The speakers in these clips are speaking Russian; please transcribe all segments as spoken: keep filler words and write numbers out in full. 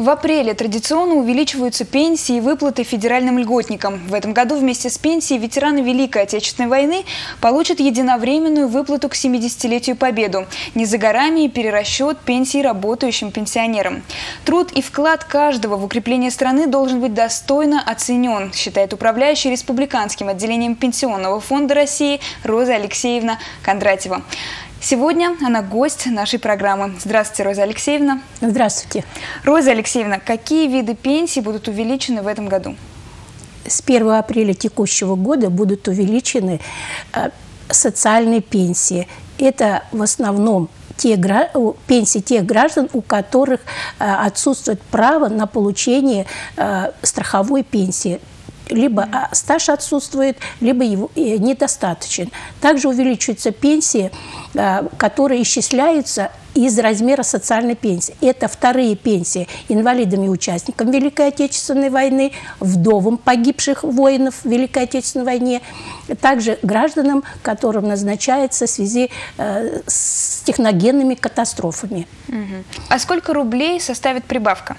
В апреле традиционно увеличиваются пенсии и выплаты федеральным льготникам. В этом году вместе с пенсией ветераны Великой Отечественной войны получат единовременную выплату к семидесятилетию Победы. Не за горами и перерасчет пенсий работающим пенсионерам. Труд и вклад каждого в укрепление страны должен быть достойно оценен, считает управляющая республиканским отделением Пенсионного фонда России Роза Алексеевна Кондратьева. Сегодня она гость нашей программы. Здравствуйте, Роза Алексеевна. Здравствуйте. Роза Алексеевна, какие виды пенсий будут увеличены в этом году? С первого апреля текущего года будут увеличены э, социальные пенсии. Это в основном те пенсии тех граждан, у которых э, отсутствует право на получение э, страховой пенсии. Либо стаж отсутствует, либо его недостаточен. Также увеличиваются пенсии, которые исчисляются из размера социальной пенсии. Это вторые пенсии инвалидам и участникам Великой Отечественной войны, вдовам погибших воинов в Великой Отечественной войне, также гражданам, которым назначается в связи с техногенными катастрофами. Угу. А сколько рублей составит прибавка?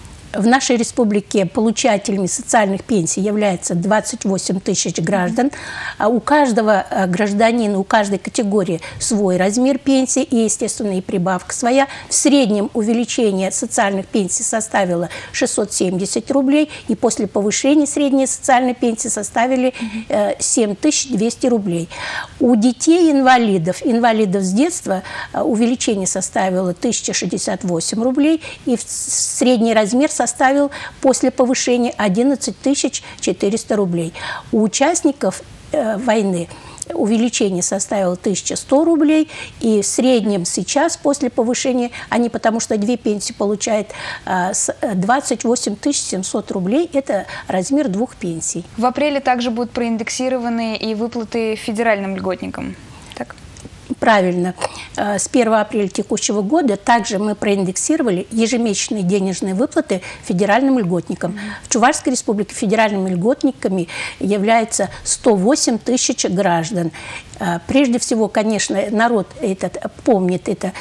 В нашей республике получателями социальных пенсий является двадцать восемь тысяч граждан. А у каждого гражданина, у каждой категории свой размер пенсии и, естественно, и прибавка своя. В среднем увеличение социальных пенсий составило шестьсот семьдесят рублей, и после повышения средние социальные пенсии составили семь тысяч двести рублей. У детей-инвалидов, инвалидов с детства, увеличение составило тысяча шестьдесят восемь рублей, и средний размер составил после повышения одиннадцать тысяч четыреста рублей. У участников э, войны увеличение составило тысяча сто рублей, и в среднем сейчас после повышения они, потому что две пенсии получают, э, двадцать восемь тысяч семьсот рублей, это размер двух пенсий. В апреле также будут проиндексированы и выплаты федеральным льготникам. Так? Правильно. С первого апреля текущего года также мы проиндексировали ежемесячные денежные выплаты федеральным льготникам. В Чувашской республике федеральными льготниками является сто восемь тысяч граждан. Прежде всего, конечно, народ этот помнит это,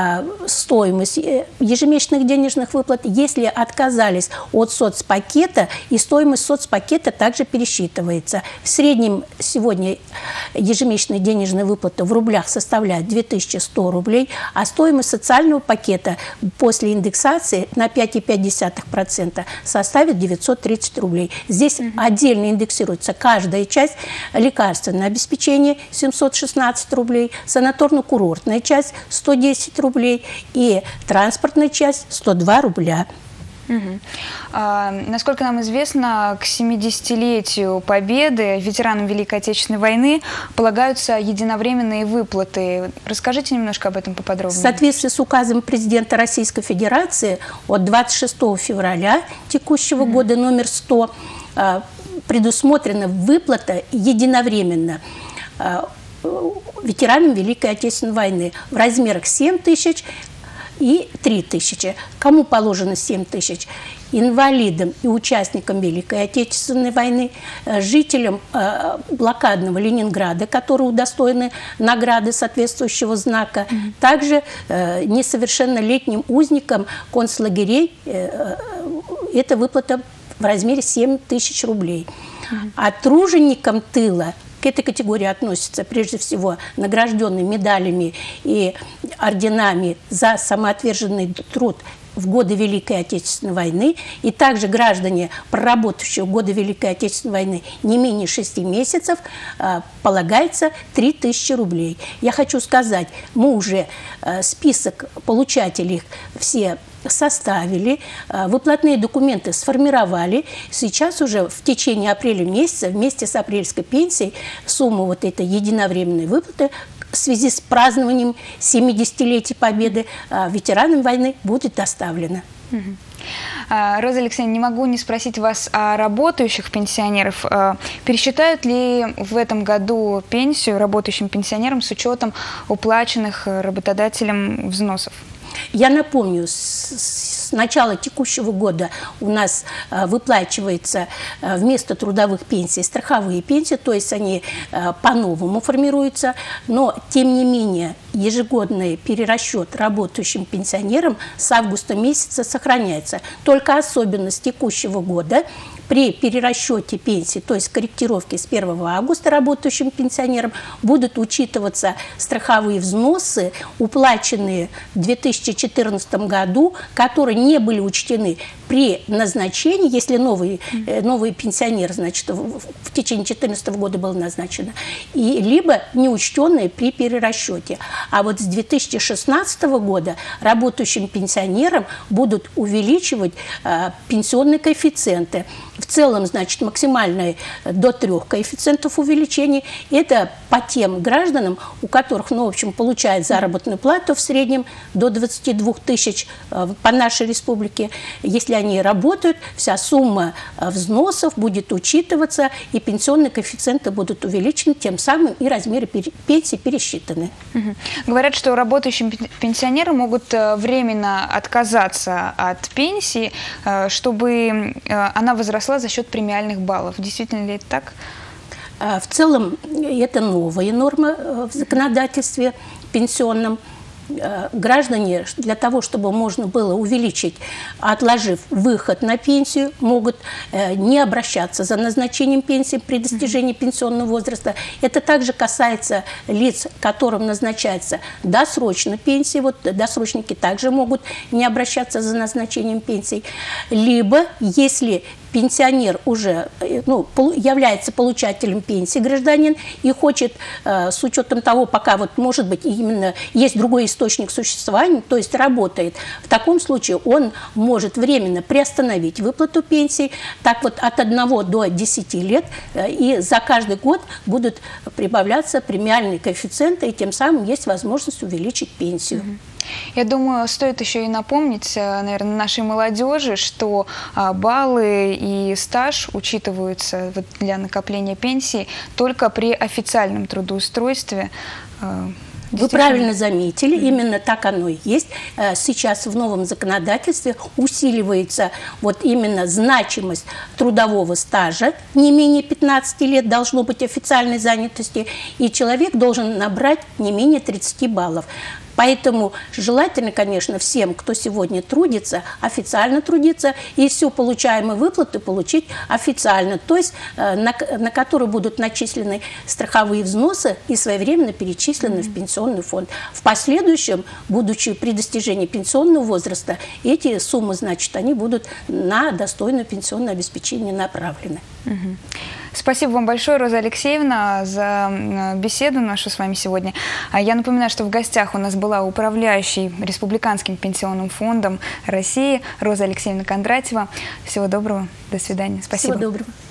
стоимость ежемесячных денежных выплат. Если отказались от соцпакета, и стоимость соцпакета также пересчитывается. В среднем сегодня ежемесячные денежные выплаты в рублях составляет две тысячи сто рублей, а стоимость социального пакета после индексации на пять и пять десятых процента составит девятьсот тридцать рублей. Здесь mm-hmm. отдельно индексируется каждая часть: лекарственное обеспечение семьсот шестнадцать рублей, санаторно-курортная часть сто десять рублей и транспортная часть сто два рубля. Угу. А, насколько нам известно, к семидесятилетию Победы ветеранам Великой Отечественной войны полагаются единовременные выплаты. Расскажите немножко об этом поподробнее. В соответствии с указом президента Российской Федерации от двадцать шестого февраля текущего угу. года номер сто предусмотрена выплата единовременно ветеранам Великой Отечественной войны в размерах семь тысяч и три тысячи. Кому положено семь тысяч? Инвалидам и участникам Великой Отечественной войны, жителям э, блокадного Ленинграда, которые удостоены награды соответствующего знака, mm-hmm. также э, несовершеннолетним узникам концлагерей э, э, эта выплата в размере семь тысяч рублей. Mm-hmm. А труженикам тыла, к этой категории относятся прежде всего награжденные медалями и орденами за самоотверженный труд в годы Великой Отечественной войны, и также граждане, проработавшие в годы Великой Отечественной войны не менее шести месяцев, полагается три тысячи рублей. Я хочу сказать, мы уже список получателей все составили, выплатные документы сформировали. Сейчас уже в течение апреля месяца вместе с апрельской пенсией сумма вот этой единовременной выплаты в связи с празднованием семидесятилетия Победы ветеранам войны будет доставлена. Угу. Роза Алексеевна, не могу не спросить вас о работающих пенсионеров. Пересчитают ли в этом году пенсию работающим пенсионерам с учетом уплаченных работодателем взносов? Я напомню, с с начала текущего года у нас выплачивается вместо трудовых пенсий страховые пенсии, то есть они по-новому формируются, но тем не менее ежегодный перерасчет работающим пенсионерам с августа месяца сохраняется. Только особенность текущего года: при перерасчете пенсии, то есть корректировке с первого августа работающим пенсионерам, будут учитываться страховые взносы, уплаченные в две тысячи четырнадцатом году, которые не были учтены при назначении, если новый, новый пенсионер, значит, в, в течение две тысячи четырнадцатого года было назначено, и либо неучтенные при перерасчете. А вот с две тысячи шестнадцатого года работающим пенсионерам будут увеличивать э, пенсионные коэффициенты. В целом, значит, максимальное до трех коэффициентов увеличения. Это по тем гражданам, у которых, ну, в общем, получают заработную плату в среднем до двадцати двух тысяч по нашей республике. Если они работают, вся сумма взносов будет учитываться, и пенсионные коэффициенты будут увеличены, тем самым и размеры пенсии пересчитаны. Угу. Говорят, что работающие пенсионеры могут временно отказаться от пенсии, чтобы она возросла за счет премиальных баллов. Действительно ли это так? В целом, это новая норма в законодательстве пенсионном. Граждане для того, чтобы можно было увеличить, отложив выход на пенсию, могут не обращаться за назначением пенсии при достижении пенсионного возраста. Это также касается лиц, которым назначается досрочно пенсии. Вот досрочники также могут не обращаться за назначением пенсий. Либо, если пенсионер уже, ну, является получателем пенсии, гражданин, и хочет, э, с учетом того, пока вот, может быть, именно есть другой источник существования, то есть работает, в таком случае он может временно приостановить выплату пенсии, так вот от одного до десяти лет, э, и за каждый год будут прибавляться премиальные коэффициенты, и тем самым есть возможность увеличить пенсию. Я думаю, стоит еще и напомнить, наверное, нашей молодежи, что баллы и стаж учитываются для накопления пенсии только при официальном трудоустройстве. Вы правильно заметили, именно так оно и есть. Сейчас в новом законодательстве усиливается вот именно значимость трудового стажа, не менее пятнадцати лет должно быть официальной занятости, и человек должен набрать не менее тридцати баллов. Поэтому желательно, конечно, всем, кто сегодня трудится, официально трудиться и всю получаемую выплату получить официально, то есть на, на которую будут начислены страховые взносы и своевременно перечислены mm-hmm. в пенсионный фонд. В последующем, будучи при достижении пенсионного возраста, эти суммы, значит, они будут на достойное пенсионное обеспечение направлены. Mm-hmm. Спасибо вам большое, Роза Алексеевна, за беседу нашу с вами сегодня. Я напоминаю, что в гостях у нас была управляющий Республиканским пенсионным фондом России Роза Алексеевна Кондратьева. Всего доброго, до свидания. Спасибо. Всего доброго.